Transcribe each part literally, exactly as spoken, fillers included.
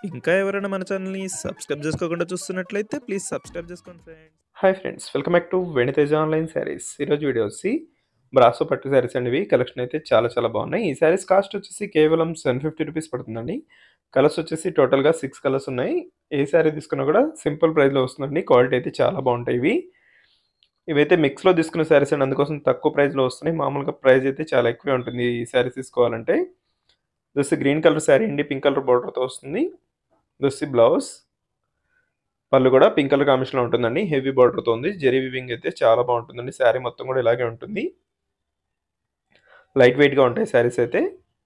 ఇంకా ఎవరైనా మన ఛానల్‌ని సబ్స్క్రైబ్ చేసుకోకుండా చూస్తున్నట్లయితే ప్లీజ్ సబ్స్క్రైబ్ చేసుకోండి friends. Hi friends, welcome back to వెనితేజ ఆన్లైన్ శారీస్. ఈరోజు వీడియో వచ్చి బ్రాసో పట్టు శారీస్ అండి. ఇవి కలెక్షన్ అయితే చాలా చాలా బాగున్నాయి. ఈ శారీస్ కాస్ట్ వచ్చేసి కేవలం సెవెన్ ఫిఫ్టీ రూపీస్ పడుతుందండి. కలర్స్ వచ్చేసి టోటల్గా సిక్స్ కలర్స్ ఉన్నాయి. ఏ శారీ తీసుకున్నా కూడా సింపుల్ ప్రైస్లో వస్తుందండి. క్వాలిటీ అయితే చాలా బాగుంటాయి. ఇవి ఇవైతే మిక్స్లో తీసుకున్న శారీస్ అండి, అందుకోసం తక్కువ ప్రైస్లో వస్తున్నాయి. మామూలుగా ప్రైస్ అయితే చాలా ఎక్కువే ఉంటుంది ఈ శారీస్ తీసుకోవాలంటే. దస్ గ్రీన్ కలర్ శారీ అండి, పింక్ కలర్ బార్డర్తో వస్తుంది. దస్ బ్లౌజ్, పళ్ళు కూడా పింక్ కలర్ కాంబినేషన్లో ఉంటుందండి. హెవీ బార్డర్తో ఉంది. జెరీ వివింగ్ అయితే చాలా బాగుంటుందండి. శారీ మొత్తం కూడా ఇలాగే ఉంటుంది. లైట్ వెయిట్గా ఉంటాయి శారీస్ అయితే.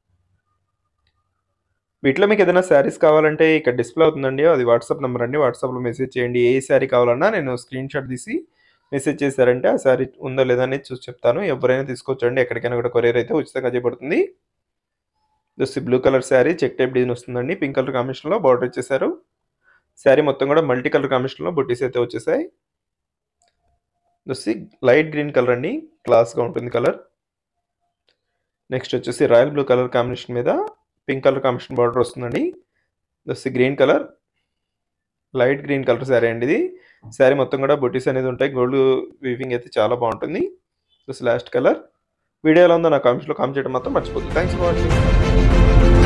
వీటిలో మీకు ఏదైనా శారీస్ కావాలంటే ఇక్కడ డిస్ప్లే అవుతుందండి, అది వాట్సాప్ నెంబర్ అండి. వాట్సాప్లో మెసేజ్ చేయండి. ఏ శారీ కావాలన్నా నేను స్క్రీన్ షాట్ తీసి మెసేజ్ చేశారంటే ఆ శారీ ఉందా లేదా అనేది చూసి చెప్తాను. ఎవరైనా తీసుకోవచ్చండి, ఎక్కడికైనా కూడా కొరియర్ అయితే ఉచితంగా చేయబడుతుంది. Just blue colour sari check type design వస్తుందండి. పింక్ కలర్ కాంబినేషన్లో బార్డర్ ఇచ్చేసారు. శారీ మొత్తం కూడా మల్టీ కలర్ కాంబినేషన్లో బుట్టీస్ అయితే వచ్చేసాయి. వచ్చి లైట్ గ్రీన్ కలర్ అండి, క్లాస్గా ఉంటుంది కలర్. నెక్స్ట్ వచ్చేసి రాయల్ బ్లూ కలర్ కాంబినేషన్ మీద పింక్ కలర్ కాంబినేషన్ బార్డర్ వస్తుందండి. వచ్చి green colour, light green colour sari అండి ఇది. శారీ మొత్తం కూడా బుట్టీస్ అనేది ఉంటాయి. గోల్డ్ వీవింగ్ అయితే చాలా బాగుంటుంది. Just last colour. వీడియోలో ఉందో నా కామెంట్స్లో కామెంట్ చేయడం మాత్రం మర్చిపోతుంది. Thanks for watching.